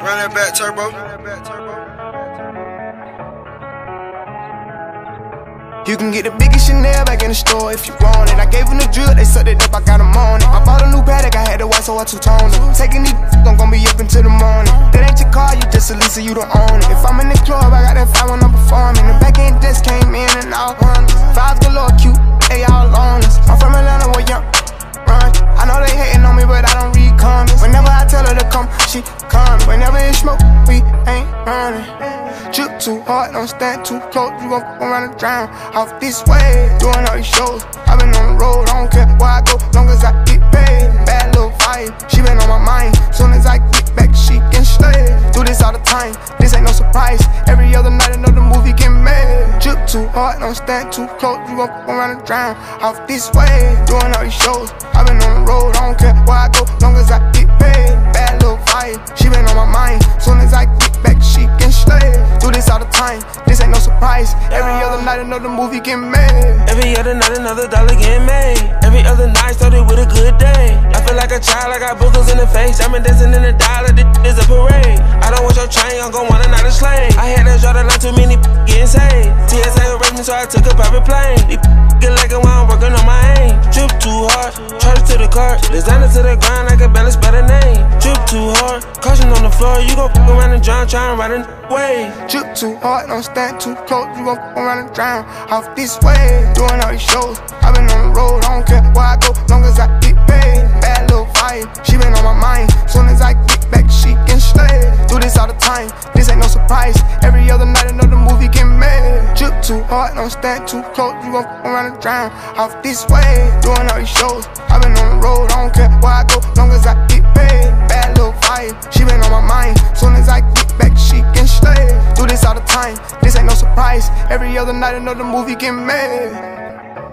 Run that back, turbo. You can get the biggest Chanel back in the store if you want it. I gave them the drill, they sucked it up, I got them on it. I bought a new Patek, I had to white, so I two-toned it. Taking these I'm gonna be up until the morning. That ain't your car, you just a Lisa, you don't own it. If I'm in the club, I got that fire when I'm performing. The back end just came in and out. Vibes galore, cute, they all on us. I'm from Atlanta, where young run. I know they hating on me, but I don't read comments. Whenever I tell her to come, she come. Whenever it's smoke, we ain't running. Drip too hard, don't stand too close. You gon' fuck around and drown off this way. Doing all these shows, I been on the road. I don't care where I go, long as I get paid. Bad little vibe, she been on my mind. Soon as I get back, she can slay. Do this all the time, this ain't no surprise. Every other night another movie get made. Drip too hard, don't stand too close. You gon' fuck around and drown off this way. Doing all these shows, I been on the road. I don't care where I go, long as I get paid. Bad little vibe, she been on my mind. Soon as I get back, she can slay. Do this all the time, this ain't no surprise. Every other night another movie get made. Every other night another dollar get made. Every other night started with a good day. I feel like a child, I got boogers in the face. I'm dancing in the dollar, this is a parade. I don't want your chain, I'm gon' want another slave. I had to draw the line, too many getting saved. TSA arrested me, so I took a private plane. These get like it while I'm working on my aim. Drip too hard, charge to the cart. Designer to the grind, I can balance better name. Drip too hard, caution on the floor. You gon' fuck around and drown, try and ride a way. Drip too hard, don't stand too close. You gon' fuck around and drown off this way. Doing all these shows, I been on the road. I don't care where I go, long as I get paid. Bad little vibe, she been on my mind. Soon as I get back, she can slay. Do this all the time, this ain't no surprise. Every other night another movie get made. Drip too hard, don't stand too close. You gon' fuck around and drown off this way. Doing all these shows, I been on the road. I don't care where I go, long as I get paid. Bad little vibe, she been on my mind. Soon as I get back, she can slay. Do this all the time, this ain't no surprise. Every other night another movie get made.